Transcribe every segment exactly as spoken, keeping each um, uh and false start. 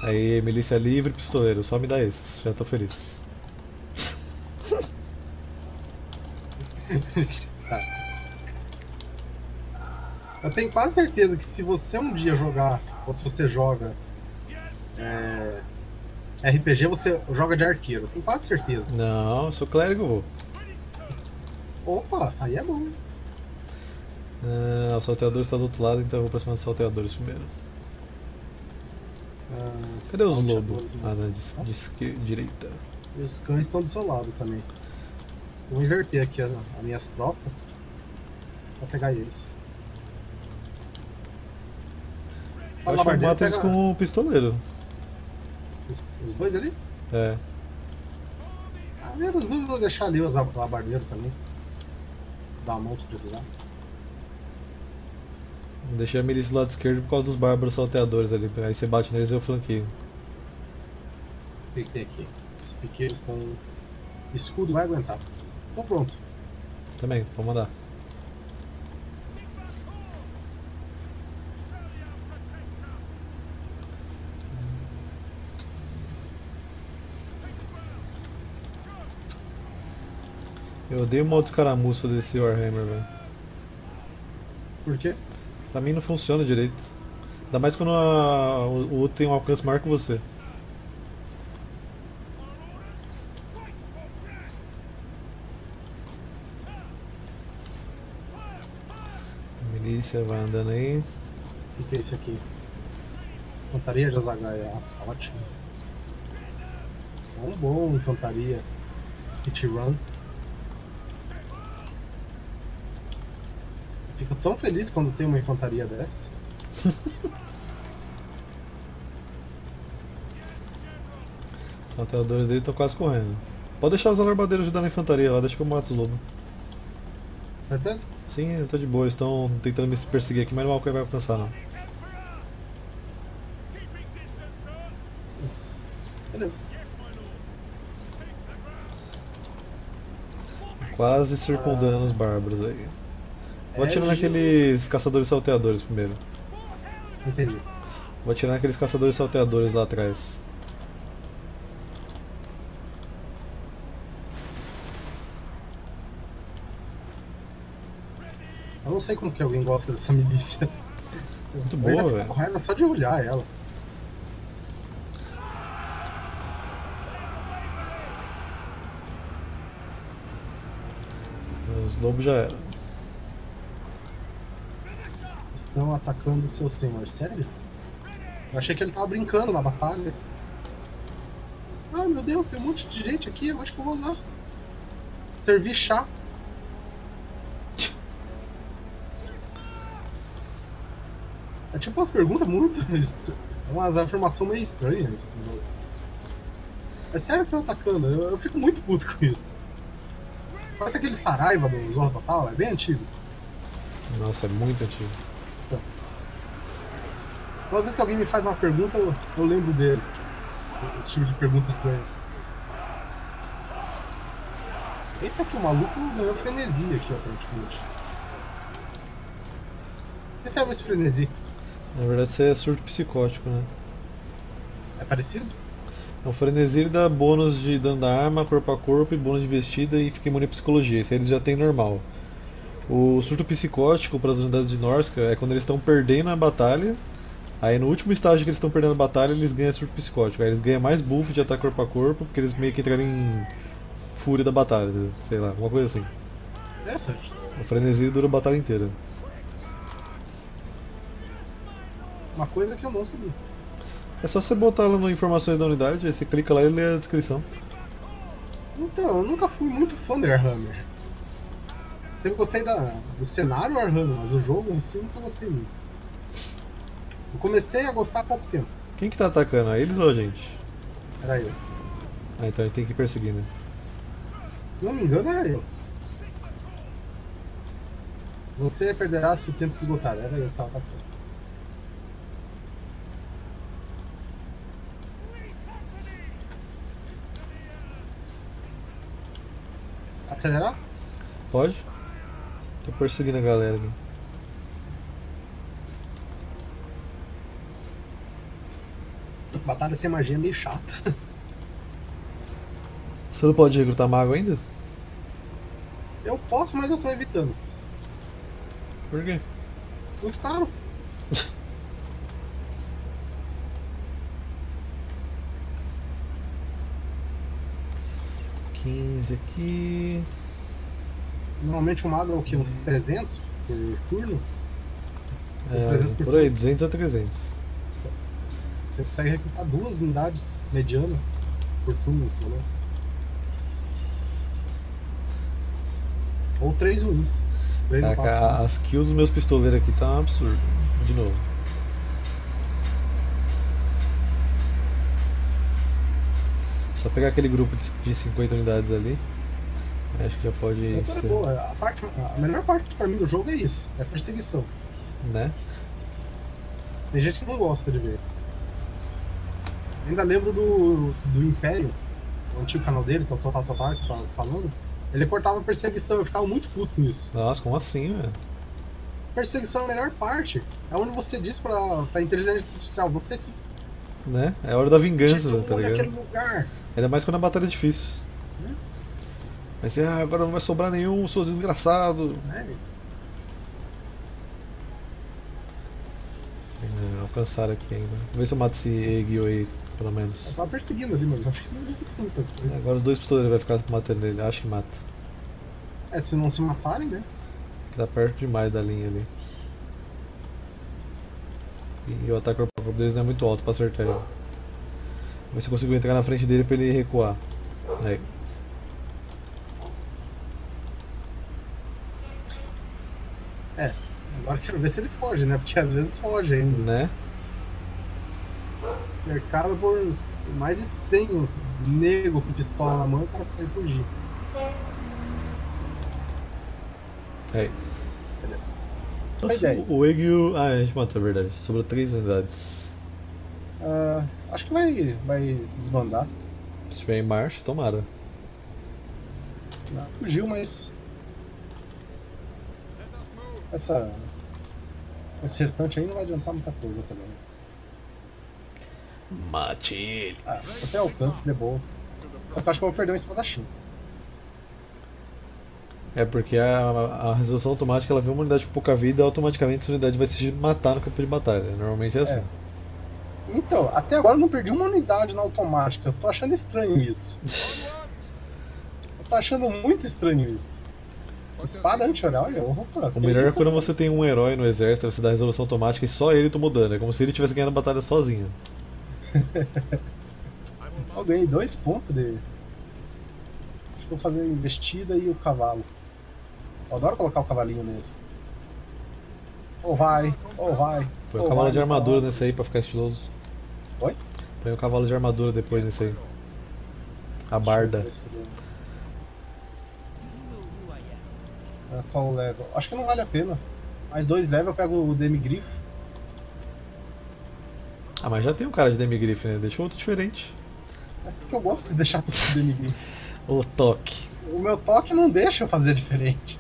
Aí, milícia livre, pistoleiro, só me dá esses, já tô feliz. Tá. Eu tenho quase certeza que se você um dia jogar, ou se você joga é, R P G, você joga de arqueiro. Tenho quase certeza. Não, eu sou clérigo, vô. Opa, aí é bom. Ah, o salteador está do outro lado, então eu vou pra cima dos salteadores primeiro. Ah, Cadê os lobos? salteadores, Ah, né? na de, de esquerda, direita. E os cães estão do seu lado também. Vou inverter aqui as, as minhas tropas pra pegar eles. Eu O acho que eu labardeiro mato eles pega com o pistoleiro. os, os dois ali? É. Ah, menos dois, vou deixar ali os labardeiro também. Dá a mão se precisar. Deixei a milícia do lado esquerdo por causa dos bárbaros salteadores ali. Aí você bate neles e eu flanqueio. O que, que tem aqui? Os piqueiros com escudo vai aguentar. Tô pronto. Também, pode mandar. Eu odeio o modo escaramuça desse Warhammer, velho. Por quê? Pra mim não funciona direito. Ainda mais quando a- o o outro tem um alcance maior que você. A milícia vai andando aí. O que, que é isso aqui? Infantaria de Azagaia. Ah, ótimo. É um bom infantaria. Hit run. Fico tão feliz quando tem uma infantaria dessa. Os salteadores dele estão quase correndo. Pode deixar os alarbadeiros ajudando a infantaria lá, deixa que eu mato os lobos. Certeza? Sim, eu tô de boa, eles estão tentando me perseguir aqui, mas não vai alcançar não. Beleza. Quase circundando os bárbaros aí. Vou É, atirar Gil- naqueles caçadores salteadores primeiro. Entendi. Vou atirar naqueles caçadores salteadores lá atrás. Eu não sei como que alguém gosta dessa milícia. Muito Eu ainda boa, fico velho. com raiva só de olhar ela. Os lobos já eram. Estão atacando seus senhores. Sério? Eu achei que ele tava brincando na batalha. Ah, meu Deus, tem um monte de gente aqui. Eu acho que eu vou lá. Servir chá. É tipo umas perguntas muito. Umas afirmações meio estranhas. É sério que estão atacando? Eu, eu fico muito puto com isso. Parece aquele Saraiva do Zorro Total, é bem antigo. Nossa, é muito antigo. Toda vez que alguém me faz uma pergunta, eu, eu lembro dele. Esse tipo de pergunta estranha. Eita, que o maluco ganhou frenesi aqui, ó, praticamente. Por que serve esse frenesi? Na verdade, isso é surto psicótico, né? É parecido? O frenesi ele dá bônus de dano da arma, corpo a corpo e bônus de vestida e fica imune à psicologia. Isso aí eles já tem normal. O surto psicótico para as unidades de Norsca é quando eles estão perdendo a batalha. Aí no último estágio que eles estão perdendo a batalha, eles ganham surto psicótico. Aí eles ganham mais buff de ataque corpo a corpo, porque eles meio que entraram em fúria da batalha, sei lá, alguma coisa assim. Interessante. O frenesi dura a batalha inteira. Uma coisa que eu não sabia. É só você botar lá no informações da unidade, aí você clica lá e lê a descrição. Então, eu nunca fui muito fã do Warhammer. Sempre gostei da, do cenário Warhammer, mas o jogo em si eu nunca gostei muito. Eu comecei a gostar há pouco tempo. Quem que tá atacando? A eles ou a gente? Era eu. Ah, então a gente tem que ir perseguindo. Se não me engano, era eu. Você perderá se o tempo esgotar. Era eu que tava atacando. Acelerar? Pode? Tô perseguindo a galera ali. Batalha sem magia é meio chata. Você não pode recrutar mago ainda? Eu posso, mas eu tô evitando. Por quê? Muito caro. quinze aqui. Normalmente o mago é o quê? Uns trezentos por turno? É, trezentos por por aí, turno. duzentos a trezentos. Você consegue recrutar duas unidades medianas por turno, assim, né? Ou três wins. Três ou quatro Caraca, wins. as kills dos meus pistoleiros aqui tá um absurdo. De novo. Só pegar aquele grupo de de cinquenta unidades ali. Acho que já pode Então é ser, boa. A, parte, a melhor parte pra mim do jogo é isso, é a perseguição. né? Tem gente que não gosta de ver. Ainda lembro do, do Império, o antigo canal dele, que é o Total Total que eu tava falando. Ele cortava a perseguição, eu ficava muito puto com isso. Nossa, como assim, velho? Perseguição é a melhor parte. É onde você diz pra, pra inteligência artificial, você se Né? É a hora da vingança, f*** tá naquele ligado? lugar. Ainda mais quando a batalha é difícil. Né? Aí você, ah, agora não vai sobrar nenhum, seus desgraçados. É, É, alcançaram aqui ainda. Vamos ver se eu mato esse Egyo aí, pelo eu menos. tava perseguindo ali, mas acho que não adianta muita coisa. Agora os dois pistoleiros vai ficar matando ele, acho que mata. É, se não se matarem, né? Tá perto demais da linha ali. E o ataque corpo deles não é muito alto pra acertar ele. Vamos ver se eu consigo entrar na frente dele pra ele recuar. Aí. É, agora eu quero ver se ele foge, né? Porque às vezes foge ainda. Né? Cercado por mais de cem nego com pistola na mão, o cara consegue fugir. Aí. Beleza. Essa é a Nossa, ideia. o Egyo. Ah, a gente matou, é verdade. Sobrou três unidades. Ah, acho que vai, vai desbandar. Se estiver em marcha, tomara. Ah, fugiu, mas. Essa. Esse restante aí não vai adiantar muita coisa também. Mate ele. Ah, até alcance, ele é bom. Só que eu acho que eu vou perder um espadachim. É porque a, a resolução automática ela vê uma unidade com pouca vida e automaticamente essa unidade vai se matar no campo de batalha. Normalmente é assim. É. Então, até agora eu não perdi uma unidade na automática. Eu tô achando estranho isso. Eu tô achando muito estranho isso. Espada anti-oral, olha, opa. O que melhor é isso, quando mano? você tem um herói no exército, você dá a resolução automática e só ele tomou dano. É como se ele tivesse ganhando a batalha sozinho. Eu ganhei dois pontos de. Acho que vou fazer a investida e o cavalo. Eu adoro colocar o cavalinho neles. Ou vai, ou vai. Põe o ou cavalo vai de no armadura cavalo. nesse aí pra ficar estiloso. Oi? Põe o cavalo de armadura depois nesse aí. A barda. Deixa eu ver se eu- Ah, qual level? Acho que não vale a pena. Mais dois levels eu pego o Demigrifo. Ah, mas já tem um cara de Demigriffe, né? Deixa outro diferente. É porque eu gosto de deixar tudo Demigrifo. O toque. O meu toque não deixa eu fazer diferente.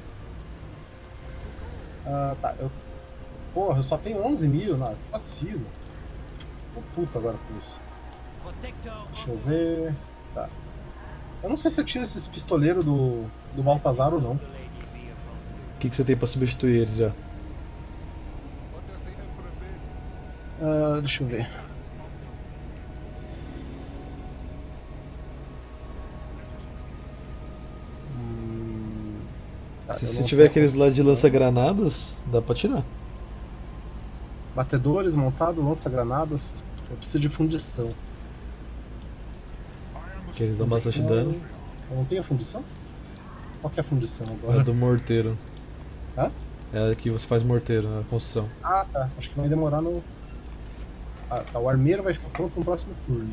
Ah, tá. Eu... Porra, eu só tenho onze mil, não, que vacilo. Tô puto agora com isso. Deixa eu ver. Tá. Eu não sei se eu tiro esses pistoleiros do, do Baltazar ou não. O que, que você tem pra substituir eles já? Ah, deixa eu ver. Hum, tá, Se eu você não tiver tenho aqueles lá de construção. lança-granadas, dá pra tirar. Batedores, montado, lança-granadas. Eu preciso de fundição. Que eles dão bastante Fundição- dano. Eu não tenho fundição? Qual que é a fundição É agora? do morteiro. Hã? É a que você faz morteiro, a construção. Ah, tá. Acho que vai demorar no. Ah, tá. O armeiro vai ficar pronto no próximo turno.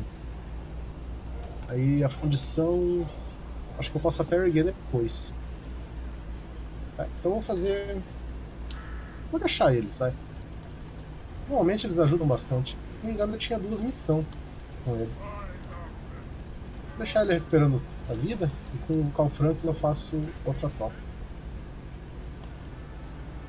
Aí a fundição. Acho que eu posso até erguer depois. Tá, então eu vou fazer. Vou deixar eles, vai. Normalmente eles ajudam bastante. Se não me engano, eu tinha duas missões com ele. Vou deixar ele recuperando a vida e com o Calfrantes eu faço outra tropa.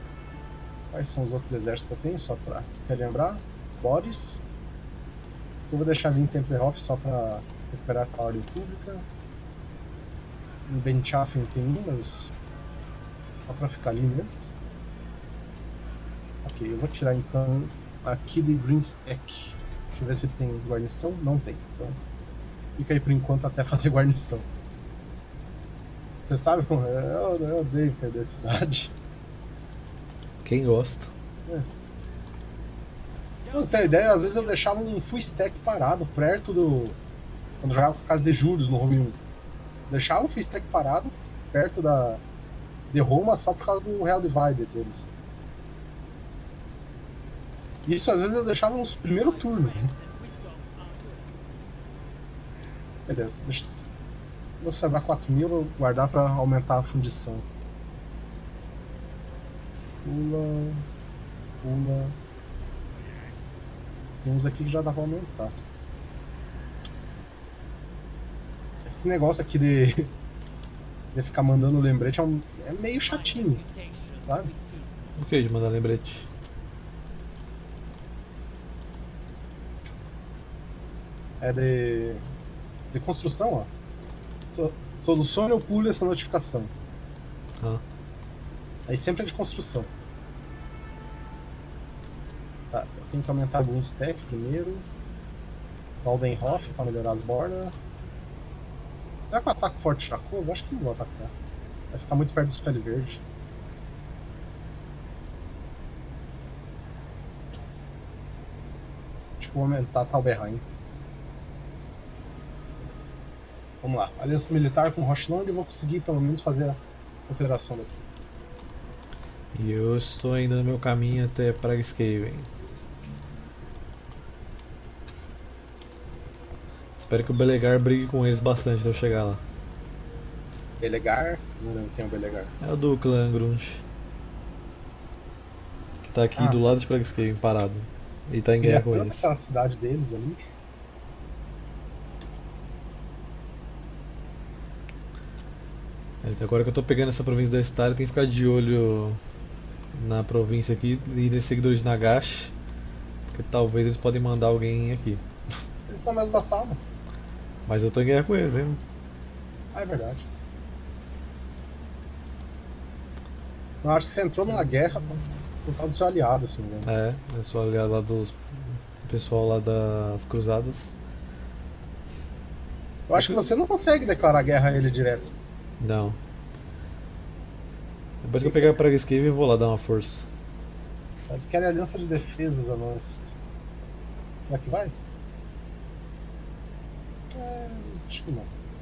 Quais são os outros exércitos que eu tenho? Só pra relembrar. Boris, eu vou deixar ali em Templehof só pra recuperar aquela ordem pública. Em Benchafen tem umas. Só pra ficar ali mesmo. Ok, eu vou tirar então aqui de Greenstack. Deixa eu ver se ele tem guarnição. Não tem. Então fica aí por enquanto até fazer guarnição. Você sabe como é? Eu, eu odeio perder a cidade. Quem gosta? É. Pra você ter uma ideia, às vezes eu deixava um full stack parado perto do. Quando eu jogava com a casa de juros no Home um. Deixava o full stack parado perto da. de Roma só por causa do Real Divided deles. Isso às vezes eu deixava nos primeiro turno. Né? Beleza, deixa eu. Vou sobrar quatro mil, vou guardar pra aumentar a fundição. Pula. Pula. Tem uns aqui que já dá pra aumentar. Esse negócio aqui de, de ficar mandando lembrete é, um, é meio chatinho, sabe? O que de mandar lembrete? É de, de construção, ó. So, solucione ou pule essa notificação. Ah. Aí sempre é de construção. Tá, eu tenho que aumentar algum stack primeiro. Waldenhof para melhorar as bordas. Será que eu ataco Forte Chacô? Eu acho que não vou atacar. Vai ficar muito perto dos pele verde. Acho que vou aumentar Talberheim. Vamos lá. Aliança militar com Rochland e vou conseguir pelo menos fazer a confederação daqui. E eu estou ainda no meu caminho até Pragscaven. Espero que o Belegar brigue com eles bastante até eu chegar lá. Belegar? Não lembro quem é o Belegar. É o do clã Grunge. Que tá aqui Ah, do lado de Pragscaven, parado. E tá em guerra com eles. Aquela cidade deles ali. Agora que eu tô pegando essa província da Star, tem que ficar de olho na província aqui e nesses seguidores de Nagash, porque talvez eles podem mandar alguém aqui. Eles são meus vassalos. Mas eu tô em guerra com eles, né? Ah, é verdade. Eu acho que você entrou numa guerra por causa do seu aliado, se não me engano. É, eu sou aliado lá dos do pessoal lá das cruzadas. Eu acho que você não consegue declarar guerra a ele direto. Não. Depois que eu Isso. pegar Pragscaven, eu vou lá dar uma força. Eles querem aliança de defesa, os anões. Será que vai? É, acho que não.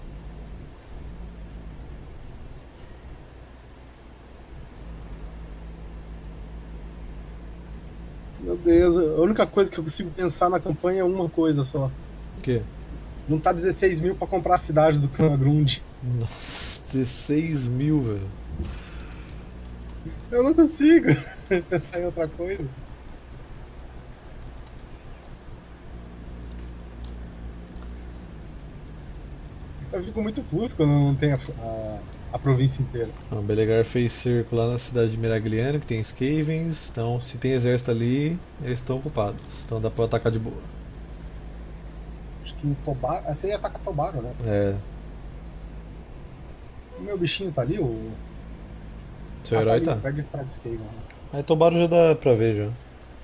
Meu Deus, a única coisa que eu consigo pensar na campanha é uma coisa só. O quê? Juntar dezesseis mil pra comprar a cidade do clã Grund. Nossa, dezesseis mil, velho. Eu não consigo pensar em outra coisa. Eu fico muito puto quando não tem a, a, a província inteira. O Belegar fez cerco lá na cidade de Miragliano, que tem Skavens, então se tem exército ali, eles estão ocupados, então dá pra atacar de boa. Acho que em Tobaro. Essa aí ataca Tobaro, né? É, O meu bichinho tá ali, o. seu Ah, herói ali, tá. Perde pra Skaven, né? Aí Tobaro já dá pra ver já.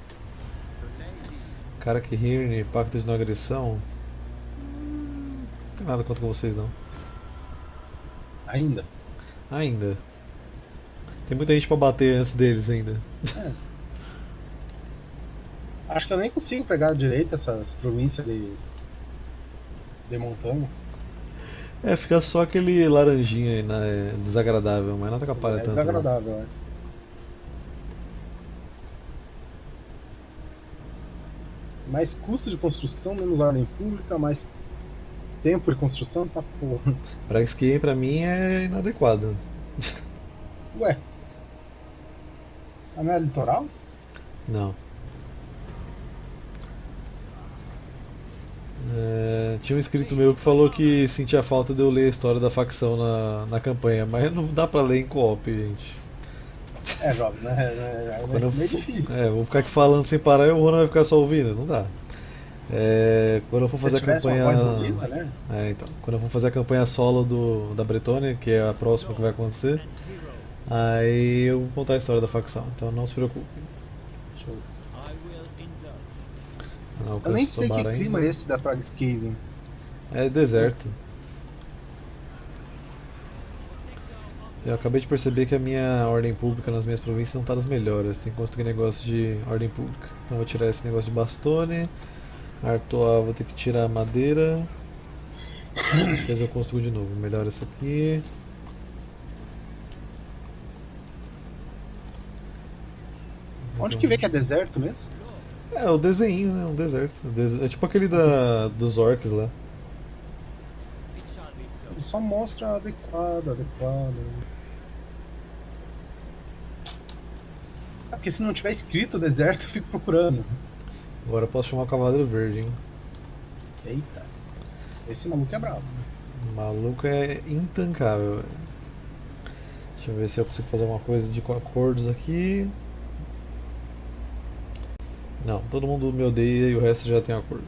Cara que Hirne, pacto de não agressão. Hum, Não tem nada contra vocês não. Ainda. Ainda. Tem muita gente pra bater antes deles ainda. É. Acho que eu nem consigo pegar direito essas províncias de. de montanha. É, fica só aquele laranjinha aí, né? Desagradável, mas não atrapalha É tanto. desagradável, é. Mais custo de construção, menos ordem pública, mais tempo de construção, tá porra. Pra Skiing pra mim é inadequado. Ué. A minha é litoral? Não. É, tinha um inscrito meu que falou que sentia falta de eu ler a história da facção na, na campanha, mas não dá pra ler em co-op, gente. É, jovem, né? É, é, Quando é eu meio for- difícil. É, vou ficar aqui falando sem parar e o Rona vai ficar só ouvindo, não dá. É, quando eu for fazer Se a tivesse uma campanha. voz do Lila, né? É, então. Quando eu for fazer a campanha solo do, da Bretônia, que é a próxima que vai acontecer, aí eu vou contar a história da facção, então não se preocupe. Show. Não Eu nem alcanço sei que Sobar clima é ainda. esse da Prague Skaven. É deserto. Eu acabei de perceber que a minha ordem pública nas minhas províncias não tá das melhores. Tem que conseguir negócio de ordem pública. Então vou tirar esse negócio de bastone. Artois vou ter que tirar a madeira. Depois eu construo de novo. Melhora isso aqui. Onde que vê que é deserto mesmo? É, o desenho, né? Um deserto. Des- É tipo aquele da, dos orcs lá. Ele só mostra adequado, adequado. É porque se não tiver escrito deserto, eu fico procurando. Agora eu posso chamar o Cavaleiro Verde, hein? Eita. Esse maluco é brabo. O maluco é intancável, velho. Deixa eu ver se eu consigo fazer uma coisa de acordos aqui. Não, todo mundo me odeia e o resto já tem acordo.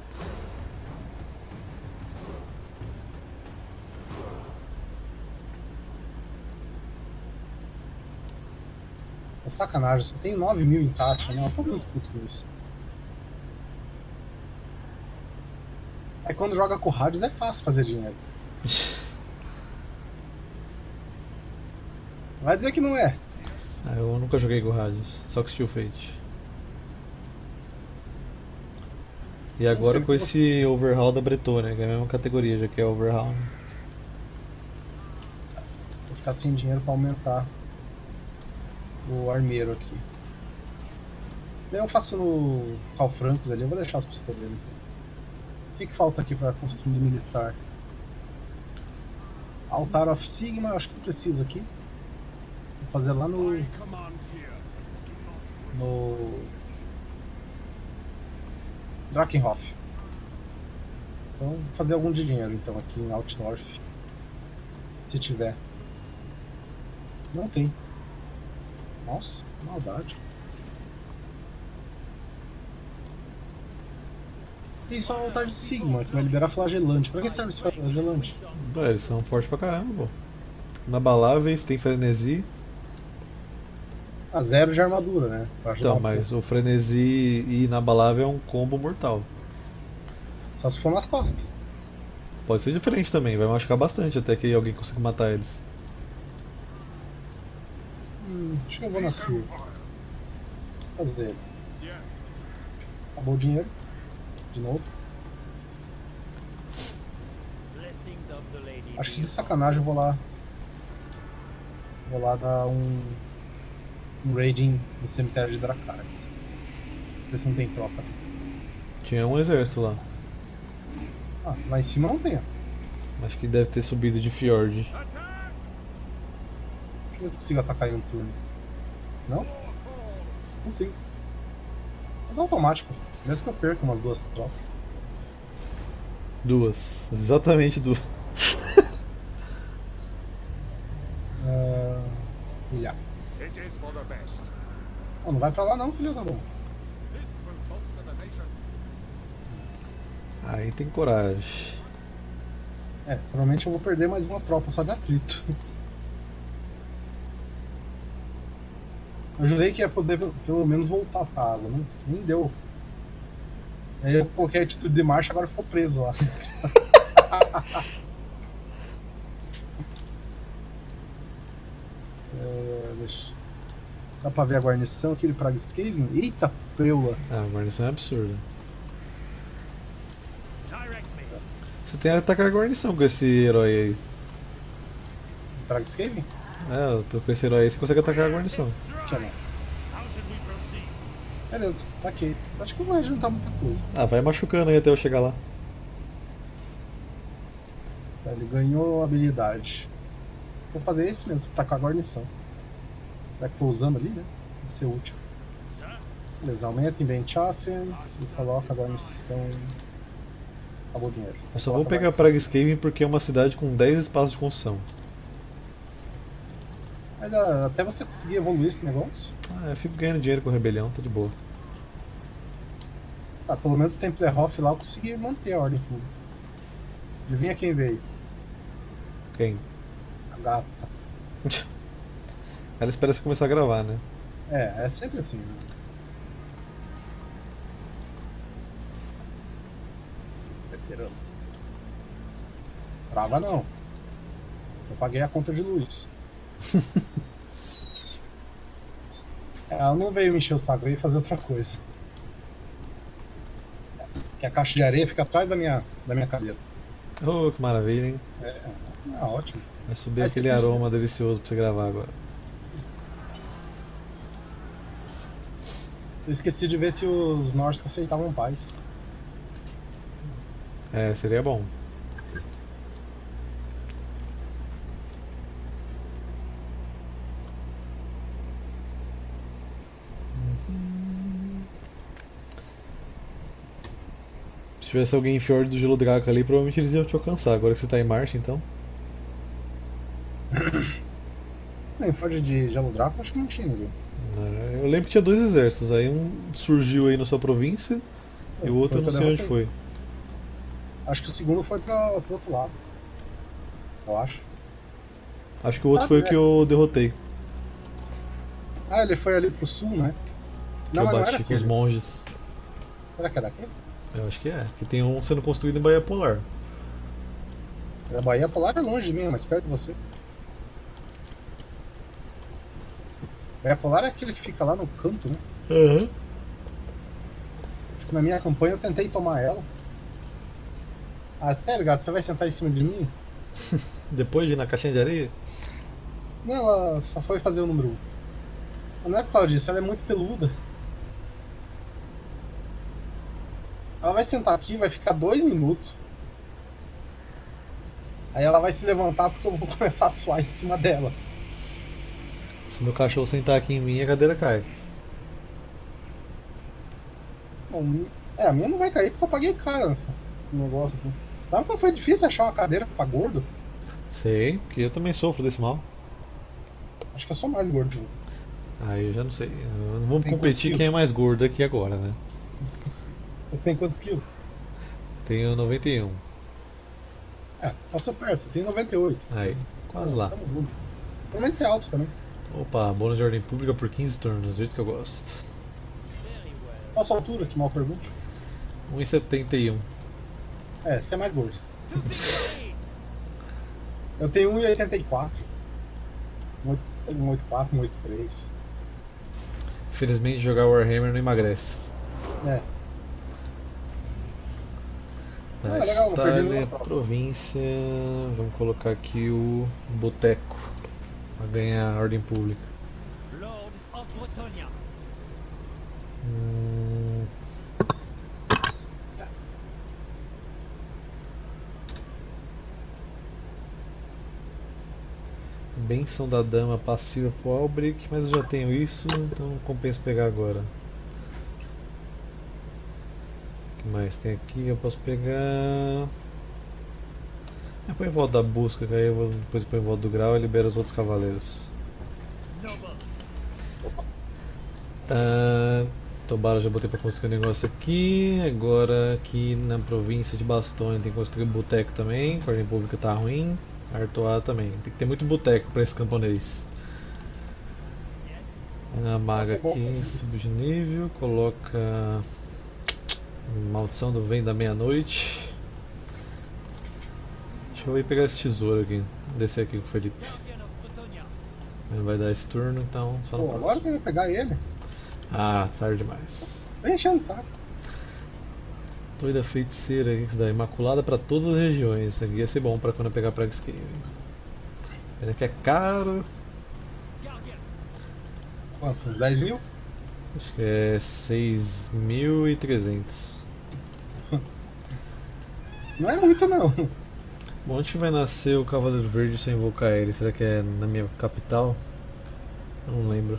É sacanagem, só tem nove mil em taxa, né? Eu tô muito puto com isso. Aí quando joga com rádios é fácil fazer dinheiro. Vai dizer que não é. Ah, eu nunca joguei com rádios, só com Steel Fate. E agora sei com como- esse overhaul da Bretônia, que é a mesma categoria, já que é overhaul. Vou ficar sem dinheiro pra aumentar o armeiro aqui. Daí eu faço no Cal Francos ali, eu vou deixar os pistoleiros. O que, que falta aqui pra construir militar? Altar of Sigma, eu acho que não preciso aqui. Vou fazer lá no. no. Drakenhof. Então, vou fazer algum de dinheiro então aqui em Altnorf. Se tiver. Não tem. Nossa, que maldade. Tem só o altar de Sigma, que vai liberar flagelante. Pra que serve esse flagelante? É, eles são fortes pra caramba, pô. Inabaláveis, tem frenesi. A zero de armadura, né? Pra ajudar Então, um mas o frenesi e inabalável é um combo mortal. pouco. Só se for nas costas. Pode ser diferente também, vai machucar bastante até que alguém consiga matar eles. Hum, acho que eu vou na sua. Fazer. Acabou o dinheiro. De novo. Acho que de sacanagem eu vou lá. Vou lá dar um. Um raiding no cemitério de Dracarys. Ver se não tem tropa. Tinha um exército lá. Ah, lá em cima não tem. Ó. Acho que deve ter subido de Fjord. Deixa eu ver se eu consigo atacar em um turno. Não? Consigo. Vou dar automático. Mesmo que eu perca umas duas tropas. Duas. Exatamente duas. Uh, milhar. Oh, não vai pra lá não, filho da bom. Aí tem coragem. É, provavelmente eu vou perder mais uma tropa só de atrito. Eu jurei que ia poder pelo menos voltar pra água, não, nem deu. Aí eu coloquei a atitude de marcha, agora ficou preso lá. É, deixa. Dá pra ver a guarnição aqui de Prague Skaven? Eita preula! Ah, a guarnição é absurda. Você tem que atacar a guarnição com esse herói aí. Prague Skaven? É, com esse herói aí você consegue atacar a guarnição. Aqui, ó, não. Beleza, tá aqui. Acho que não vai adiantar muita coisa. Ah, vai machucando aí até eu chegar lá. Tá, ele ganhou habilidade. Vou fazer esse mesmo, tacar a guarnição. Já que tô usando ali, né? Vai ser útil. Beleza, aumenta em Benchafen e coloca a guarnição. Acabou o dinheiro. Eu só vou Coloca pegar a Prague Skaven porque é uma cidade com dez espaços de construção. Vai dar, até você conseguir evoluir esse negócio. Ah, eu fico ganhando dinheiro com rebelião, tá de boa. Tá, pelo menos o Templerhof lá eu consegui manter a ordem pública. Adivinha quem veio? Quem? A gata. Ela espera você começar a gravar, né? É, é sempre assim, né? Veterano. Trava não. Eu paguei a conta de luz. Ela não veio me encher o saco, veio fazer outra coisa. Que a caixa de areia fica atrás da minha, da minha cadeira. Oh, que maravilha, hein? É, é ótimo. Vai subir Mas aquele esqueci de- aroma delicioso pra você gravar agora. Eu esqueci de ver se os nórdicos aceitavam paz. É, seria bom. Se tivesse alguém em Fjord do Gelo Draco ali, provavelmente eles iam te alcançar. Agora que você tá em marcha, então. Em Ford de Gelo Draco, acho que não tinha, viu? É, eu lembro que tinha dois exércitos. Aí um surgiu aí na sua província e o outro eu não sei onde foi. Acho que o segundo foi pra, pro outro lado. Eu acho. Acho que o outro Sabe, foi o né? que eu derrotei. Ah, ele foi ali pro sul, né? Que Não, eu mas não bati era com os aquele. monges. Será que era aquele? Eu acho que é. Que tem um sendo construído em Baía Polar. A Bahia Polar é longe de mim, é mais perto de você. Bahia Polar é aquele que fica lá no canto, né? Aham. Acho que na minha campanha eu tentei tomar ela. Ah, sério, gato? Você vai sentar em cima de mim? Depois de ir na caixinha de areia? Não, ela só foi fazer o número um. Mas não é por causa disso, ela é muito peluda. Ela vai sentar aqui, vai ficar dois minutos. Aí ela vai se levantar porque eu vou começar a suar em cima dela. Se meu cachorro sentar aqui em mim, a cadeira cai. Bom, é, a minha não vai cair porque eu paguei caro nesse negócio aqui. Sabe como foi difícil achar uma cadeira pra gordo? Sei, porque eu também sofro desse mal. Acho que eu sou mais gordo que você. Aí eu já não sei. Não vamos Tem competir quantos quem é mais gordo aqui agora, né? Você tem quantos quilos? Tenho noventa e um. É, passou perto, eu tenho noventa e oito. Aí, quase lá. Tamo junto. Pelo menos você é alto também. Opa, bônus de ordem pública por quinze turnos, do jeito que eu gosto. Qual a sua altura, que mal pergunto? um e setenta e um. É, você é mais gordo. Eu tenho um e oitenta e quatro. um e oitenta e quatro, um e oitenta e três. Infelizmente jogar Warhammer não emagrece. É. Tá, Ah, legal, não perdi Estália, nenhuma tropa. província. Vamos colocar aqui o Boteco. Pra ganhar a ordem pública. Lord of Bretonia. Hum... Benção da dama passiva pro Albric, mas eu já tenho isso, então não compensa pegar agora. O que mais tem aqui? Eu posso pegar. Ah, põe em volta da busca, que aí eu vou, depois põe em volta do grau e libera os outros cavaleiros. Noble. Tá. Tobara já botei pra construir um negócio aqui. Agora aqui na província de Bastogne tem que construir boteco também. A ordem pública tá ruim. Artois também. Tem que ter muito boteco pra esse camponês. A maga aqui, subir de nível. Coloca. Maldição do Vem da Meia-Noite. Deixa eu ir pegar esse tesouro aqui. Descer aqui com o Felipe. Guardian of Bretonia. Ele vai dar esse turno, então só no Pô, agora próximo. que eu ia pegar ele. Ah, tarde demais. Tô enchendo o saco. Doida feiticeira, o que isso daí? Imaculada pra todas as regiões. Isso aqui ia ser bom pra quando eu pegar Prague Scale. Pena que é caro. Guardian. Quanto? Uns dez mil? Acho que é seis mil e trezentos. Não é muito, não. Bom, onde que vai nascer o Cavaleiro Verde se eu invocar ele? Será que é na minha capital? Eu não lembro.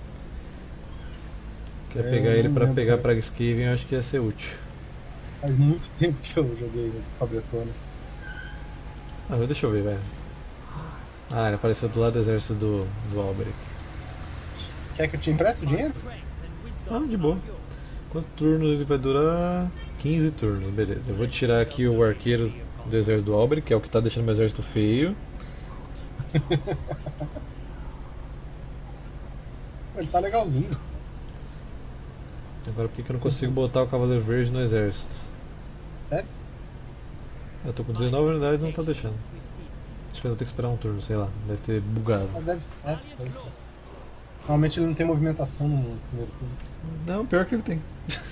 Quer É, pegar eu ele não pra lembro, pegar cara. Prague Skaven, eu acho que ia ser útil. Faz muito tempo que eu joguei com a Bretônia. Ah, deixa eu ver, velho. Ah, ele apareceu do lado do exército do, do Alberic. Quer que eu te empreste o dinheiro? Strength and wisdom Ah, de boa. are yours. Quantos turnos ele vai durar? quinze turnos, beleza. Eu vou tirar aqui o arqueiro do exército do Albrecht, que é o que tá deixando meu exército feio. Ele tá legalzinho. Agora por que que eu não consigo botar o Cavaleiro Verde no exército? Sério? Eu tô com dezenove unidades e não tá deixando. Acho que eu vou ter que esperar um turno, sei lá. Deve ter bugado. Mas deve ser. É, deve ser. Normalmente ele não tem movimentação no primeiro turno. Não, pior que ele tem.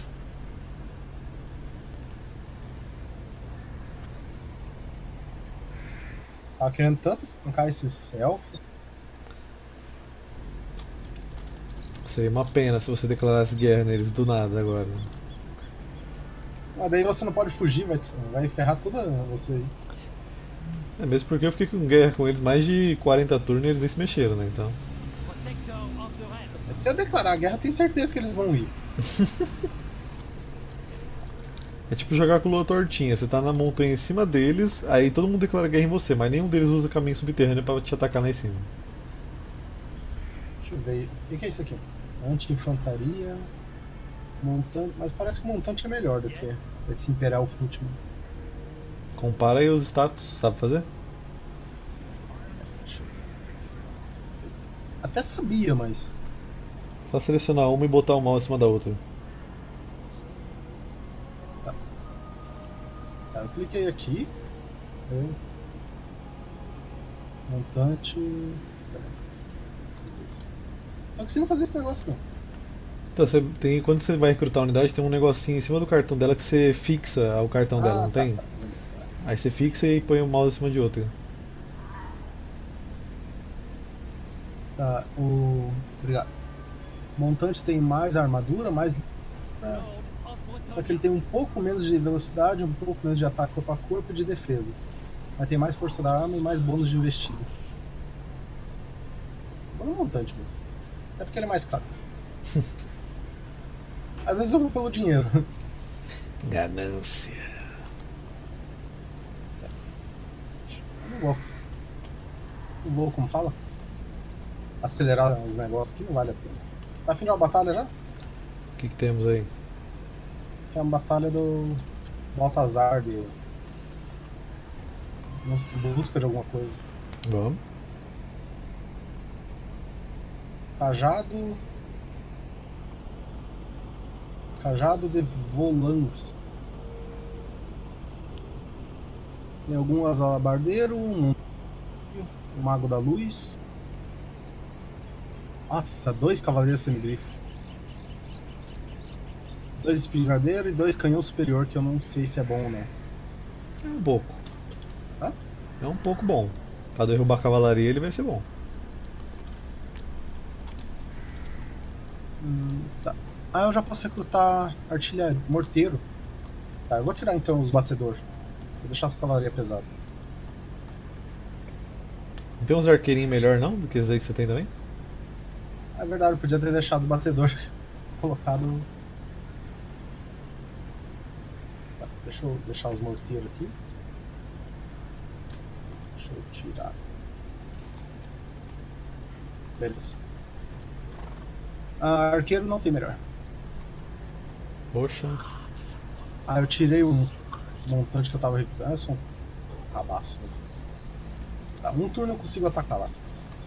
Tava querendo tanto espancar esses elfos. Seria uma pena se você declarasse guerra neles do nada agora. Mas daí você não pode fugir, vai, te- vai ferrar toda você aí. É mesmo porque eu fiquei com guerra com eles mais de quarenta turnos e eles nem se mexeram, né? Então. Protector of the realm. Se eu declarar a guerra, eu tenho certeza que eles vão ir. É tipo jogar com lua tortinha. Você tá na montanha em cima deles, aí todo mundo declara guerra em você, mas nenhum deles usa caminho subterrâneo pra te atacar lá em cima. Deixa eu ver. O que, que é isso aqui? Anti-infantaria. Montante. Mas parece que o montante é melhor do que esse Imperial Footman. Compara aí os status, sabe fazer? Deixa eu ver. Até sabia, mas. Só selecionar uma e botar uma em cima da outra. Tá, eu cliquei aqui. Eu... Montante. Pera aí. Não consigo fazer esse negócio não. Então, você tem, quando você vai recrutar a unidade, tem um negocinho em cima do cartão dela que você fixa o cartão dela, Ah, não tá, tem? tá. Aí você fixa e põe o mouse em cima de outra. Tá, o. Obrigado. Montante tem mais armadura, mais. Lord of Só que ele Bretonia. tem um pouco menos de velocidade, um pouco menos de ataque corpo a corpo e de defesa. Mas tem mais força da arma e mais bônus de investida. Vou no montante mesmo. É porque ele é mais caro. Às vezes eu vou pelo dinheiro. Ganância. Eu não vou. Não vou, como fala? Acelerar os negócios aqui não vale a pena. Tá afim de uma batalha já? O que, que temos aí? Que é uma batalha do Baltazar de. Em busca de alguma coisa. Vamos. Cajado. Cajado de Volans. Tem algumas alabardeiro, um, um mago da luz. Nossa, dois cavaleiros semigrifo. Dois espingardeiros e dois canhão superior, que eu não sei se é bom ou não. É um pouco. Hã? É um pouco bom. Pra derrubar a cavalaria ele vai ser bom. Hum, tá. Ah, eu já posso recrutar artilharia, morteiro. Tá, eu vou tirar então os batedores. Vou deixar essa cavalaria pesada. Não tem uns arqueirinhos melhor não do que esses aí que você tem também? É verdade, eu podia ter deixado o batedor colocado. Tá, deixa eu deixar os morteiros aqui. Deixa eu tirar. Beleza. Ah, arqueiro não tem melhor. Poxa. Ah, eu tirei o montante que eu tava recrutando. Eu sou um cabaço mesmo. Tá, um turno eu consigo atacar lá.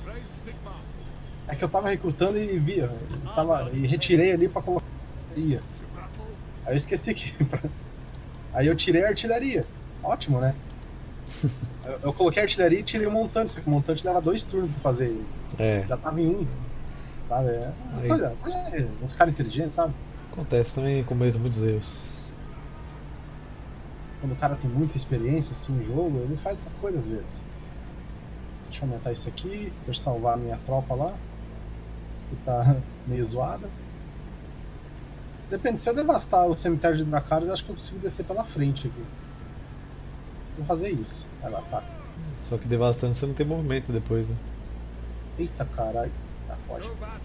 É que eu tava recrutando e via. Eu tava, e retirei ali pra colocar artilharia. Aí eu esqueci que. pra- Aí eu tirei a artilharia. Ótimo, né? Eu, eu coloquei a artilharia e tirei o montante, só que o montante leva dois turnos pra fazer ele. É, Já tava em um. Sabe? É umas Aí. coisas. É, uns caras inteligentes, sabe? acontece também, cometo muitos erros. Quando o cara tem muita experiência assim, no jogo, ele faz essas coisas às vezes. Deixa eu aumentar isso aqui, deixa eu salvar a minha tropa lá, que tá meio zoada. Depende, se eu devastar o cemitério de Dracarys, acho que eu consigo descer pela frente aqui. Vou fazer isso. Vai lá, tá. Só que devastando você não tem movimento depois, né? Eita caralho. Tá, foge.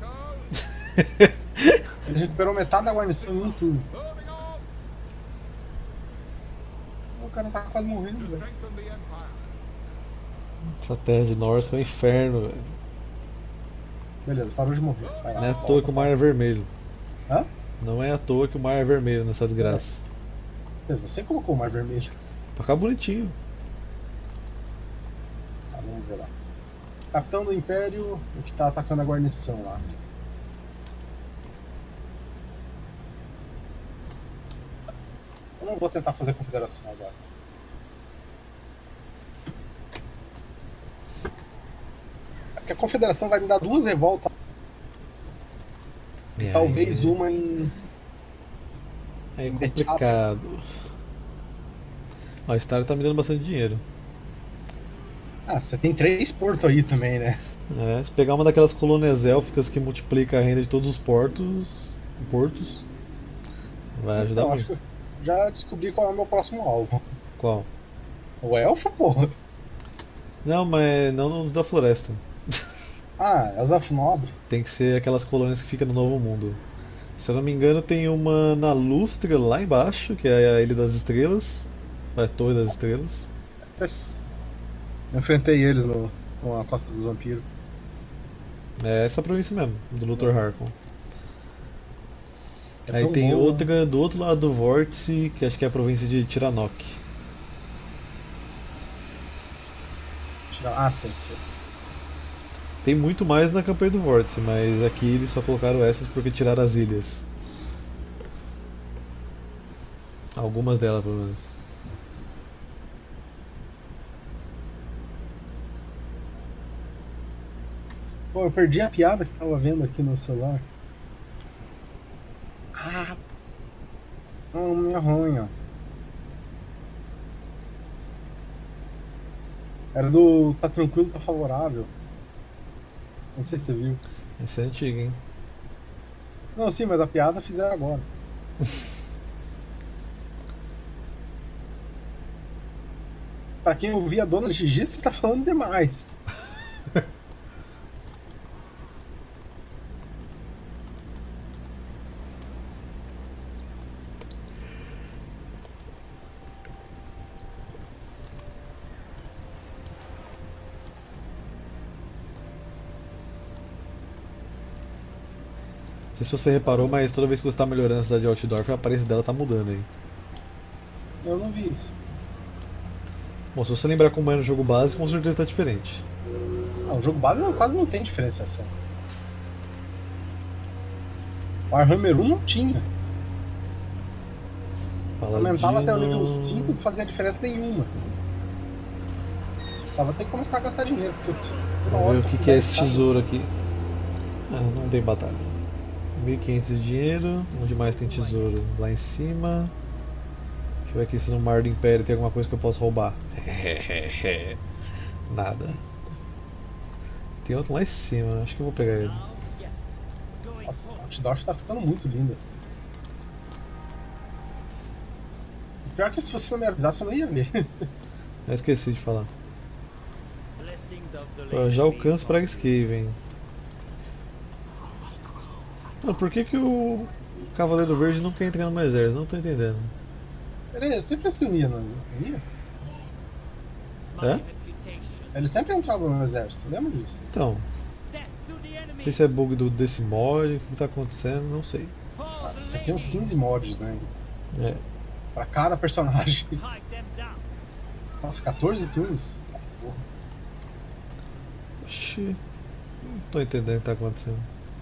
Ele recuperou metade da guarnição em um turno. O cara tá quase morrendo, velho. Essa terra de Norse é um inferno, velho. Beleza, parou de morrer. Vai lá. Não é à toa que o mar é vermelho. Hã? Não é à toa que o mar é vermelho nessa desgraça. Você colocou o mar vermelho. Pra ficar bonitinho. Tá, vamos ver lá. Capitão do Império, o que tá atacando a guarnição lá. Eu não vou tentar fazer a confederação agora. É porque a confederação vai me dar duas revoltas. E Talvez aí, uma em. é em complicado. Ó, a Star tá me dando bastante dinheiro. Ah, você tem três portos aí também, né? É, se pegar uma daquelas colônias élficas que multiplica a renda de todos os portos, portos vai ajudar Então, acho muito. que eu já descobri qual é o meu próximo alvo. Qual? O elfo, porra. Não, mas não nos da floresta. Ah, é os elfos nobres. Tem que ser aquelas colônias que ficam no Novo Mundo. Se eu não me engano, tem uma na Lustra lá embaixo, que é a Ilha das Estrelas, a Torre das Estrelas. Até s- Eu enfrentei eles no, com a Costa dos Vampiros. É essa província mesmo, do Luthor Harkon. É Aí tão tem bom, outra do outro lado do vórtice, que acho que é a província de Tiranoc. Tirar... Ah, sim, sim. Tem muito mais na campanha do vórtice, mas aqui eles só colocaram essas porque tiraram as ilhas. Algumas delas, pelo menos. Pô, eu perdi a piada que tava vendo aqui no celular. Ah, não, minha ruim, ó. Era do Tá Tranquilo, Tá Favorável. Não sei se você viu. Essa é antiga, hein? Não, sim, mas a piada fizeram agora. Pra quem ouvia a Dona Gigi, você tá falando demais. Não sei se você reparou, mas toda vez que você tá melhorando a cidade de Altdorf, a aparência dela tá mudando aí. Eu não vi isso. Bom, se você lembrar como era no jogo base, com certeza tá diferente. Não, o jogo base não- quase não tem diferenciação. O Warhammer um não tinha. Se aumentava até o nível cinco, não fazia diferença nenhuma. Só vou ter que começar a gastar dinheiro, porque eu tô- toda Vamos hora ver o tô que, com que é dez esse k. tesouro aqui. Ah, não tem batalha. mil e quinhentos de dinheiro. Onde mais tem tesouro? Lá em cima. Deixa eu ver aqui se no Mar do Império tem alguma coisa que eu posso roubar. Nada. Tem outro lá em cima, acho que eu vou pegar ele. Now, yes. Going Nossa, forward. Altdorf tá ficando muito linda. O pior é que se você não me avisasse, eu não ia ver. Eu esqueci de falar. Blessings of the Eu lady já alcanço be para upon Skaven. Não, por que, que o Cavaleiro Verde nunca entra no meu exército? Não tô entendendo. Ele sempre se unia, não ia? my É? reputation. Ele sempre entrava no exército, lembra disso? Então, Death to the enemy. não sei se é bug do, desse mod, o que, que tá acontecendo, não sei. For Ah, the você tem uns lady. quinze mods, né? É, Pra cada personagem. Strike them down. Nossa, quatorze tunes? oxi, não tô entendendo o que tá acontecendo.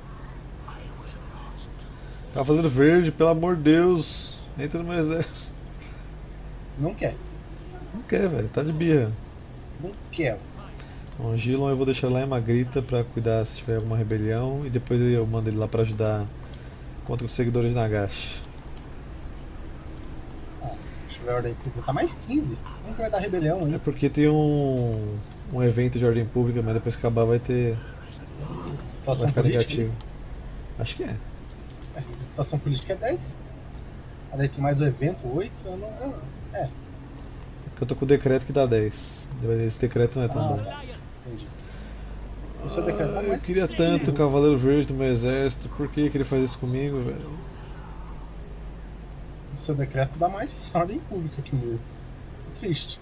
Cavaleiro Verde, pelo amor de Deus, entra no meu exército. Não quer. Não quer, velho, tá de birra. Não quero. Bom, o Gilon eu vou deixar lá em Magrita pra cuidar se tiver alguma rebelião e depois eu mando ele lá pra ajudar contra os seguidores de Nagash. Deixa eu ver a ordem pública. Tá mais quinze. Como que vai dar rebelião É aí? porque tem um, um evento de ordem pública, mas depois que acabar vai ter. Vai Situação ficar política? negativo. Acho que é. É, situação política é dez. Aí daí tem mais o evento, oito. Eu não, eu não. É, Porque eu tô com o decreto que dá dez. Esse decreto não é tão Ah. bom. Lion. entendi. O seu decreto Ah, tá eu mais. queria tanto o Cavaleiro Verde no meu exército, por que, que ele faz isso comigo, velho? O seu decreto dá mais ordem pública que o meu. Triste.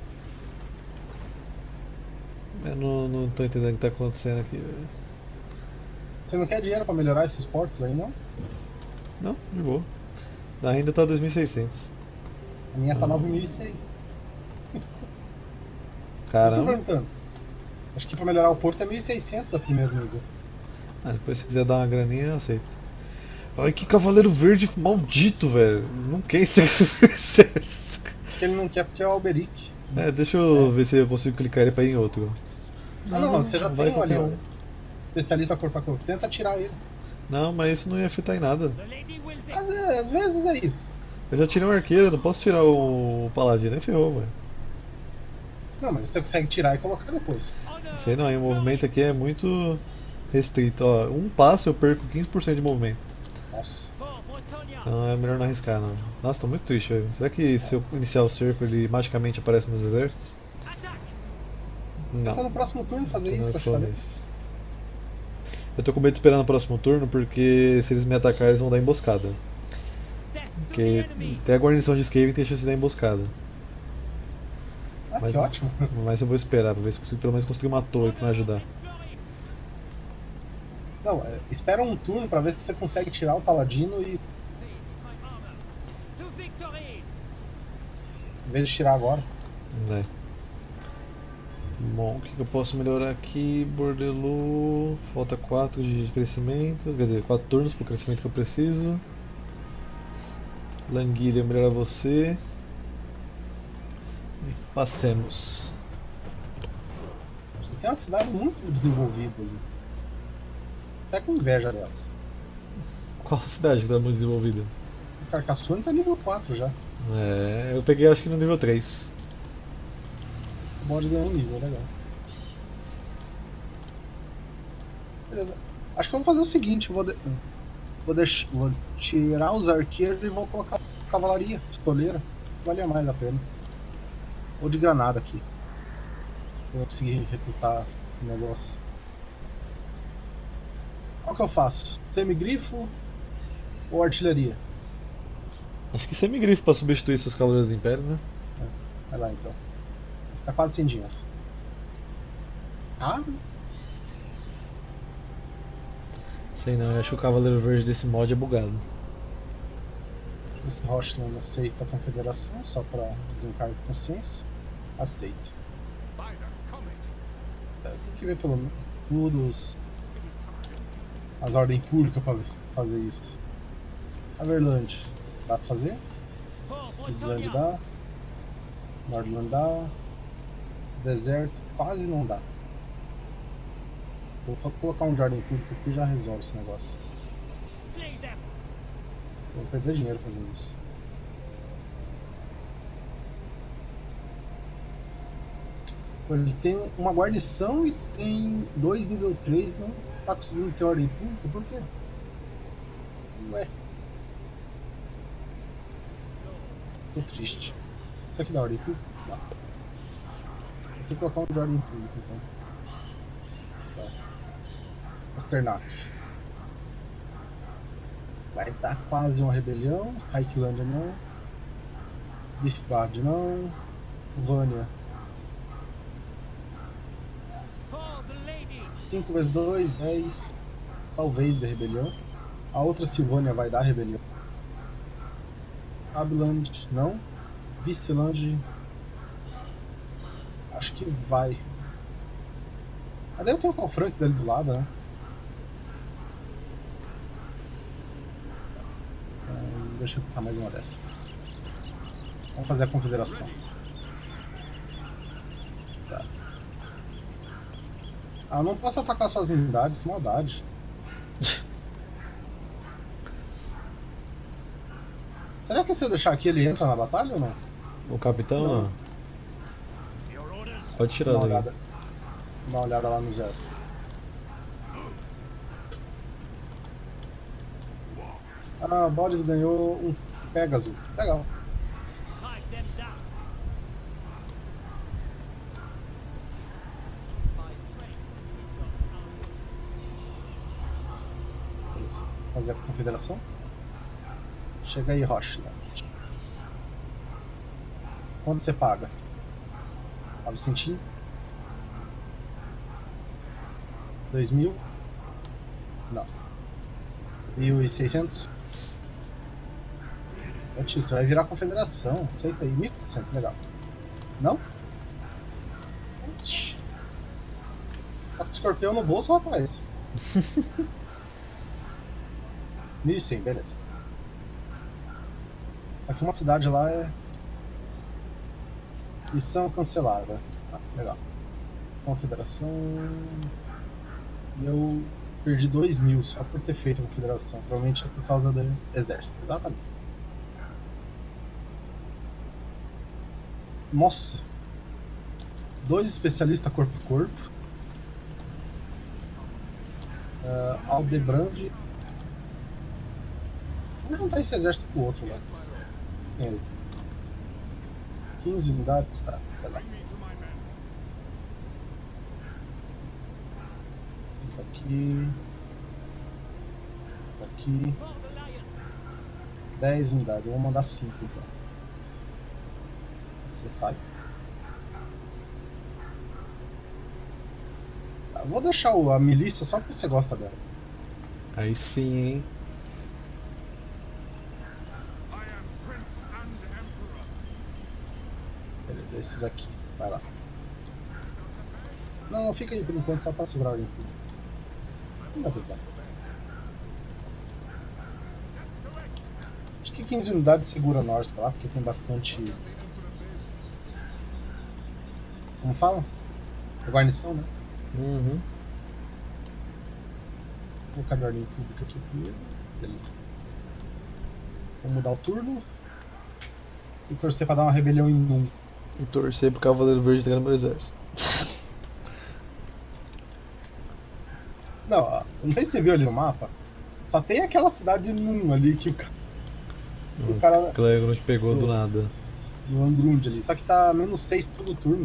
Eu não, não tô entendendo o que tá acontecendo aqui, velho. Você não quer dinheiro pra melhorar esses portos aí, não? Não, de boa. Ainda tá dois mil e seiscentos. A minha tá nove mil e cem. Mas tô Caramba. perguntando. Acho que pra melhorar o porto é mil e seiscentos a primeiro nível. Ah, depois se quiser dar uma graninha, eu aceito. Olha que cavaleiro verde maldito, velho. Não quer entrar no exército. Porque ele não quer porque é o Alberic. É, deixa eu ver se eu consigo clicar ele pra ir em outro. Ah não, você já vai tem um ali, qualquer ó. Especialista corpo a corpo. Tenta tirar ele. Não, mas isso não ia afetar em nada. The lady wills it. Às, às vezes é isso. Eu já tirei um arqueiro, não posso tirar o paladino, nem ferrou, velho. Não, mas você consegue tirar e colocar depois. Honor. Sei não, hein, o movimento aqui é muito restrito, ó. Um passo eu perco quinze por cento de movimento. Nossa. For Bretonia. Então é melhor não arriscar, não. Nossa, tô muito triste, velho. Será que se eu iniciar o cerco ele magicamente aparece nos exércitos? Attack. Não. Tá no próximo turno fazer Tô isso, na que eu te falei. isso. Eu tô com medo de esperar no próximo turno porque se eles me atacarem eles vão dar emboscada. Death to the Porque enemy. até a guarnição de Skaven tem chance de dar emboscada. Ah, Mas- que ótimo. Mas eu vou esperar pra ver se consigo pelo menos construir uma torre pra me ajudar. Glory. Não, é, espera um turno pra ver se você consegue tirar o paladino e Is my armor. To victory. em vez de tirar agora. É. Bom, o que, que eu posso melhorar aqui? Bordelô. Falta quatro de crescimento. Quer dizer, quatro turnos pro crescimento que eu preciso. Languilha, melhorar você. E passemos. Você tem uma cidade muito desenvolvida ali. Até com inveja delas. Qual cidade que tá muito desenvolvida? O Carcassonne tá nível quatro já. É, eu peguei acho que no nível três. O bode ganhou um nível, legal. Beleza. Acho que eu vou fazer o seguinte, eu vou, de... vou, deix... vou tirar os arqueiros e vou colocar cavalaria, pistoleira. Valia mais a pena. Ou de granada aqui. Eu vou conseguir recrutar o negócio. Qual que eu faço? Semigrifo ou artilharia? Acho que semigrifo pra substituir seus cavaleiros do Império, né? Vai lá então. Fica quase sem dinheiro. Ah, Sei não, eu acho que o Cavaleiro Verde desse mod é bugado. esse Rochland aceita a confederação só para desencargo de consciência. Aceita. É, tem que ver pelo menos tudo os- as ordens públicas para fazer isso. Averland, dá pra fazer? For Midland Bretonia. dá. Nordland dá. Deserto quase não dá. Vou só colocar um de ordem pública aqui e já resolve esse negócio. Slay them. Vou perder dinheiro fazendo isso. Ele tem uma guarnição e tem dois nível três, não tá conseguindo ter ordem pública, por quê? Ué. Tô triste. Isso aqui dá ordem pública? Dá. Vou ter que colocar um de ordem pública então. Tá. Pasternak. Vai dar quase uma rebelião. Highland não. Biffbard não. Vânia. For the lady. cinco vezes dois, dez. Talvez de rebelião. A outra Silvânia vai dar rebelião. Abiland não. Viceland. Acho que vai. Mas daí eu tenho o Calfrancs ali do lado, né? Então, deixa eu botar mais uma dessa. Vamos fazer a confederação. Tá. Ah, eu não posso atacar suas unidades, que maldade. Será que se eu deixar aqui ele entra na batalha ou não? O capitão, Não. não. Your orders. Pode tirar Dá uma daí. olhada. Dá uma olhada lá no zero. Ah, Boris ganhou um Pegasus. Legal. Strike them down. My strength is gone out. Beleza. Fazer a confederação. Chega aí, Rochland. Quanto você paga? nove centinhos? Dois mil? Não. Mil e seiscentos? Ô tio, você vai virar confederação. Aceita aí, mil e quatrocentos, legal. Não? Ixi. Tá com o escorpião no bolso, rapaz. mil e cem, beleza. Aqui uma cidade lá é... Missão cancelada. Ah, legal. Confederação... E eu perdi dois mil só por ter feito a confederação. Provavelmente é por causa do exército. Exatamente. Nossa! Dois especialistas corpo a corpo. Uh, Aldebrand. Vamos juntar esse exército com o outro lá. Tem ele. quinze unidades, tá. Vai lá. Tá aqui. Tá aqui. dez unidades. Eu vou mandar cinco então. Você sai. Tá, vou deixar a milícia só porque você gosta dela. Aí sim, hein? Beleza, esses aqui. Vai lá. Não, não, fica aí por enquanto só pra segurar o limpo. Não dá pra precisar. Acho que quinze unidades segura a Norsk lá, porque tem bastante... Como fala? A guarnição, né? Uhum. Vou colocar a ordem pública aqui primeiro. Beleza. Vou mudar o turno. E torcer pra dar uma rebelião em Num. E torcer pro Cavaleiro Verde entrar no meu exército. Não, ó, eu não sei se você viu ali no mapa. Só tem aquela cidade de Num ali que o, ca... o cara. O Clegron te pegou do nada. No Angrund ali. Só que tá menos seis todo turno.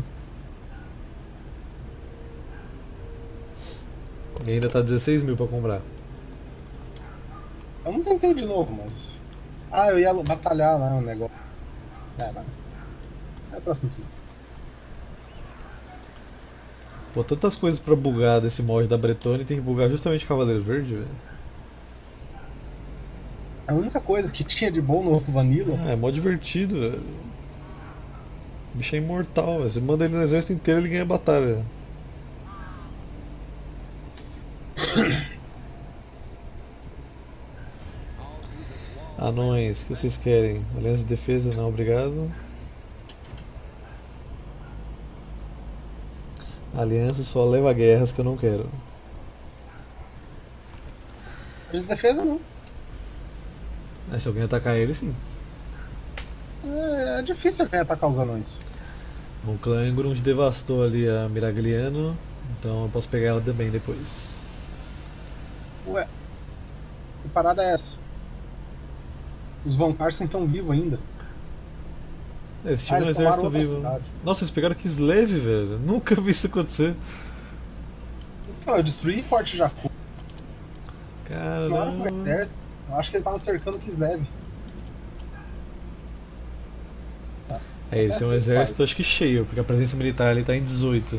E ainda tá dezesseis mil pra comprar. Eu não tentei de novo, mas. Ah, eu ia batalhar lá um negócio. É, vai. É o próximo turno. Pô, tantas coisas pra bugar desse mod da Bretonnia e tem que bugar justamente o Cavaleiro Verde, velho. A única coisa que tinha de bom no Vanilla. Ah, é mó divertido, velho. O bicho é imortal, velho. Você manda ele no exército inteiro e ele ganha a batalha. Anões, o que vocês querem? Aliança de defesa? Não, obrigado. Aliança só leva guerras que eu não quero. Mas de defesa não. É, se alguém atacar ele, sim. É, é difícil alguém atacar os anões. O clã Engrund devastou ali a Miragliano, então eu posso pegar ela também depois. Ué, que parada é essa? Os Von Carson estão vivos ainda. Eles Ah, tinham um eles tomaram exército outra vivo. cidade. Nossa, eles pegaram Kislev, velho. Nunca vi isso acontecer. Então, eu destruí Forte Jakku. Tomaram com o Caramba. exército. Eu acho que eles estavam cercando Kislev. Tá. É, eles têm um Essa exército faz. acho que cheio, porque a presença militar ali tá em dezoito.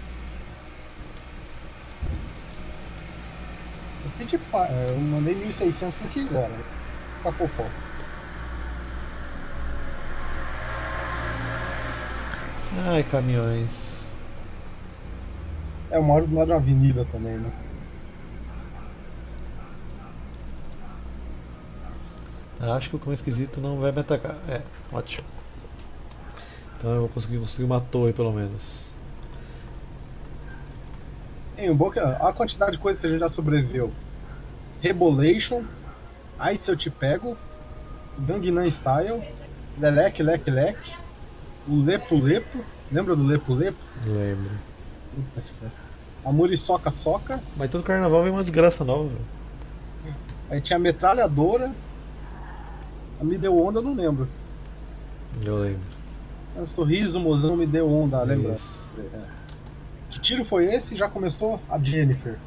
Eu pedi pa- eu mandei mil e seiscentos não quiseram. Né? Com a proposta. Ai, caminhões. É, eu moro do lado da avenida também, né? Acho que o cão esquisito não vai me atacar. É, ótimo. Então eu vou conseguir construir uma torre pelo menos. Hein, o bom é que a quantidade de coisas que a gente já sobreviveu. Rebolation, Ai Se Eu Te Pego, Gangnam Style, Lelec Lec Lec, o Lepo Lepo, lembra do Lepo Lepo? Lembro. A Muriçoca Soca, Mas todo carnaval vem uma desgraça nova. aí tinha a Metralhadora, a Me Deu Onda, eu não lembro. Eu lembro. O sorriso, mozão, me deu onda, lembra? Isso. É. Que tiro foi esse? Já começou a Jennifer.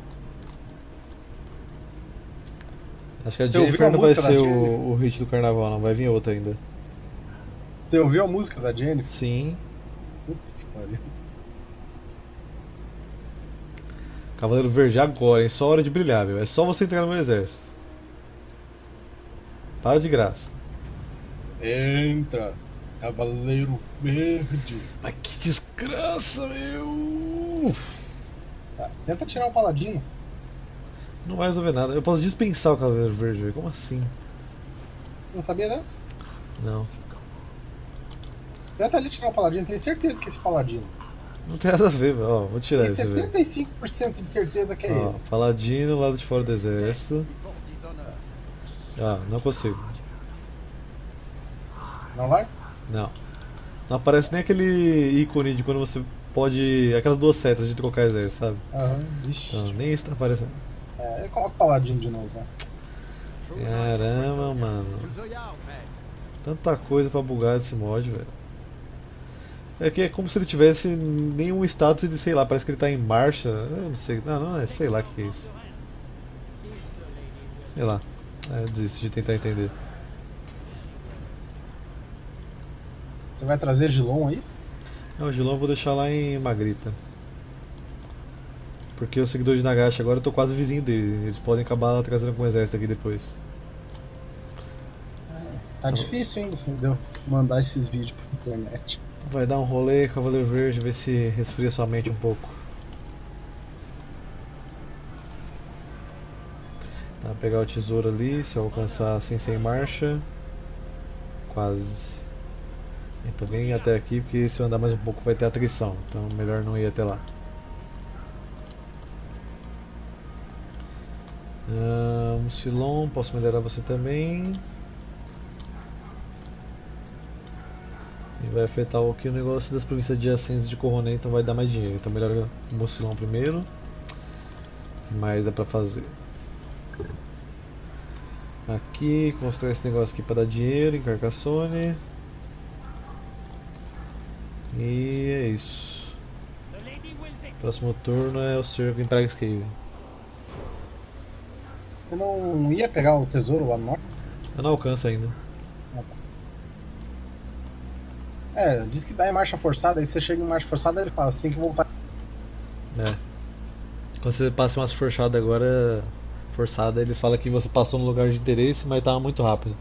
Acho que a Você ouviu Jennifer a não vai música da ser Jennifer? o, o hit do carnaval, não. Vai vir outra ainda. Você ouviu a música da Jennifer? Sim. Puta que pariu. Cavaleiro Verde agora, hein? Só hora de brilhar, meu. É só você entrar no meu exército. Para de graça. Entra, Cavaleiro Verde. Mas que desgraça, meu! Tá, tenta tirar o Paladino. Não vai resolver nada. Eu posso dispensar o Cavaleiro Verde, velho. Como assim? Não sabia dessa? Não. Tenta ali tirar o Paladino, tenho certeza que é esse Paladino. Não tem nada a ver, velho. Ó, vou tirar Tenho esse, velho. setenta e cinco por cento de certeza que é Ó, ele. Paladino, lado de fora do exército. Ah, não consigo. Não vai? Não. Não aparece nem aquele ícone de quando você pode. Aquelas duas setas de trocar exército, sabe? Aham, vixe. Não, nem isso tá aparecendo. É, coloca o Paladino de novo, né? Caramba, mano. Tanta coisa pra bugar desse mod, velho. É que é como se ele tivesse nenhum status de, sei lá, parece que ele tá em marcha. Eu não sei. Não, não é, sei lá o que é isso. Sei lá. É, desisto de tentar entender. Você vai trazer Gilon aí? Não, o Gilon eu vou deixar lá em Magrita. Porque o seguidor de Nagashi agora eu tô quase vizinho dele. Eles podem acabar trazendo com o exército aqui depois. Tá difícil ainda de eu mandar esses vídeos pra internet. Vai dar um rolê, Cavaleiro Verde, ver se resfria sua mente um pouco. Tá, pegar o tesouro ali, se eu alcançar assim sem marcha. Quase. Então vem até aqui, porque se eu andar mais um pouco vai ter atrição. Então melhor não ir até lá. Um, Silon, posso melhorar você também. E vai afetar aqui o negócio das províncias adjacentes de Coroné, então vai dar mais dinheiro. Então melhor o Mocilon primeiro. O que mais dá pra fazer? Aqui, construir esse negócio aqui pra dar dinheiro em Carcassonne. E é isso. Próximo turno é o cerco em Pragscave. Você não ia pegar o tesouro lá no norte? Eu não alcanço ainda. É, diz que dá em marcha forçada, aí você chega em marcha forçada ele fala, você tem que voltar. É. Quando você passa umas forçadas agora, forçada, eles falam que você passou no lugar de interesse, mas tava muito rápido.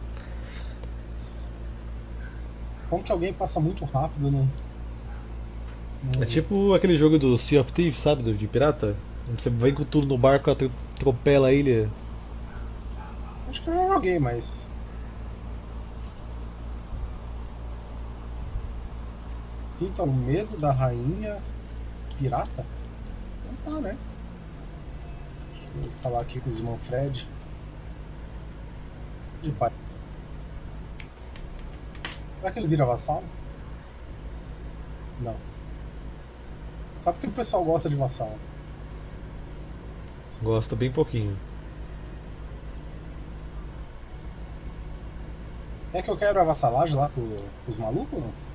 Como que alguém passa muito rápido no. no... É tipo aquele jogo do Sea of Thieves, sabe? Do, de pirata? Onde você vem com tudo no barco, atropela a ilha. Acho que eu não joguei, mas. Sinta o medo da rainha pirata? Não tá, né? Deixa eu falar aqui com os irmãos Fred. De pai. Será que ele vira vassalo? Não. Sabe por que o pessoal gosta de vassalo? Gosta bem pouquinho. É que eu quero a vassalagem lá pro, pros malucos ou não?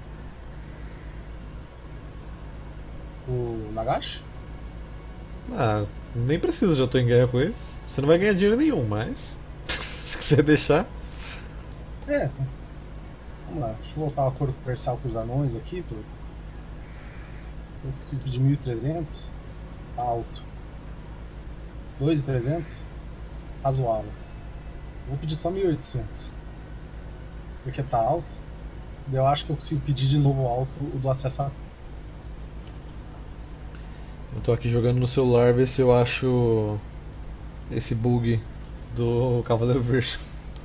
O Nagashi? Ah, nem precisa, já tô em guerra com eles. Você não vai ganhar dinheiro nenhum, mas. Se quiser deixar. É. Vamos lá, deixa eu voltar ao acordo comercial com os anões aqui. Por... Eu esqueci de mil e trezentos. Tá alto. dois mil e trezentos. Razoável. Vou pedir só mil e oitocentos. Porque tá alto. Eu acho que eu consigo pedir de novo alto o do acesso a. Eu tô aqui jogando no celular, ver se eu acho esse bug do Cavaleiro Verde.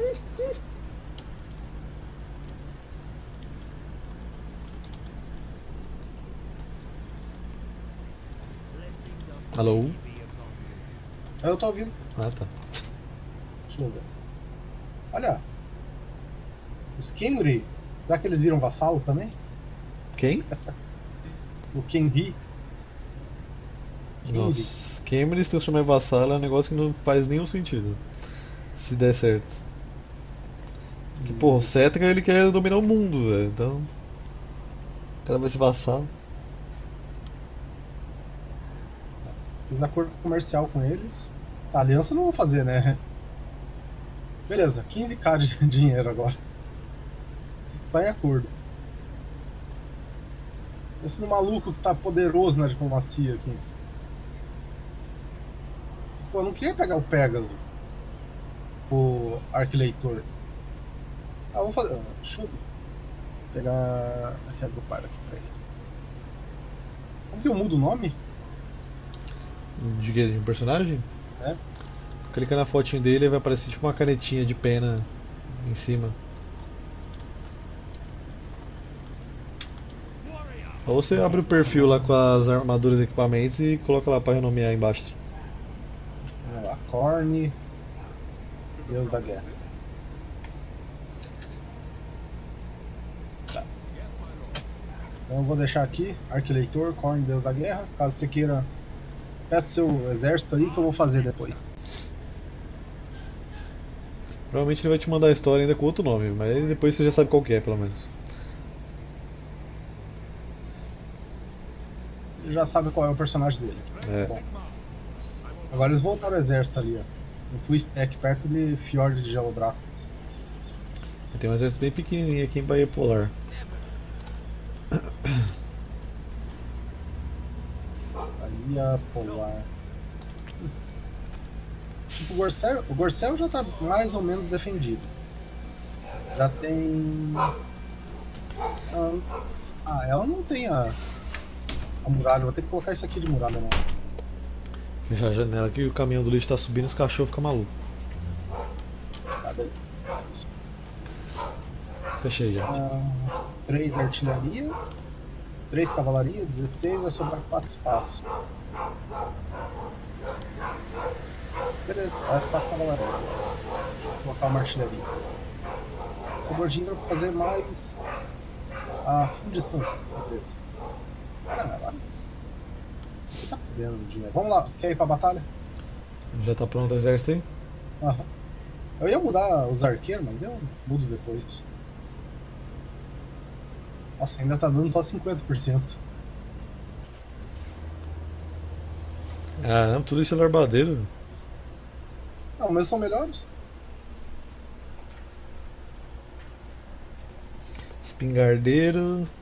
Alô? Eu tô ouvindo. Ah, tá. Deixa eu ver. Olha. Os Kenri. Será que eles viram vassalo também? Quem? O Kenri. Nossa, Cameron se transformar em vassalo é um negócio que não faz nenhum sentido. Se der certo. Porque, porra, o Cetra ele quer dominar o mundo, velho. Então. O cara vai ser vassalo. Fiz acordo comercial com eles. A aliança eu não vou fazer, né? Beleza, quinze k de dinheiro agora. Só em acordo. Esse no maluco que tá poderoso na diplomacia aqui. Pô, eu não queria pegar o Pegasus. O Arquileitor. Ah, vou fazer. Deixa eu pegar. Aqui, agrupar aqui pra ele. Como que eu mudo o nome? De que? De um personagem? É. Clica na fotinho dele e vai aparecer tipo uma canetinha de pena em cima. Ou você abre o perfil lá com as armaduras e equipamentos e coloca lá pra renomear embaixo. Vamos lá. Korn. Deus da Guerra. Tá. Então eu vou deixar aqui, Arquileitor, Korn, Deus da Guerra. Caso você queira, peça seu exército aí que eu vou fazer depois. Provavelmente ele vai te mandar a história ainda com outro nome, mas depois você já sabe qual que é, pelo menos. Ele já sabe qual é o personagem dele. É. Bom, agora eles voltaram ao exército ali, ó. Eu fui stack perto de Fjord de Gelodraco. Tem um exército bem pequenininho aqui em Bahia Polar. Bahia Polar. Tipo, o Gorcel, o Gorcel já tá mais ou menos defendido. Já tem. Ah, ah, ela não tem a, a muralha. Vou ter que colocar isso aqui de muralha, não. Fechar a janela que o caminhão do lixo tá subindo e os cachorros ficam malucos. Tá, beleza. Fechei já. Ah, três artilharia, três cavalaria, dezesseis, vai sobrar quatro espaços. Beleza, faz quatro cavalaria. Deixa eu colocar uma artilharia. O gordinho vai fazer mais a fundição. Beleza. Caramba, você tá perdendo dinheiro. Vamos lá, quer ir pra batalha? Já tá pronto o exército aí? Aham. Eu ia mudar os arqueiros, mas eu mudo depois. Nossa, ainda tá dando só cinquenta por cento. Ah, não, tudo isso é larbadeiro. Não, mas são melhores. Espingardeiro.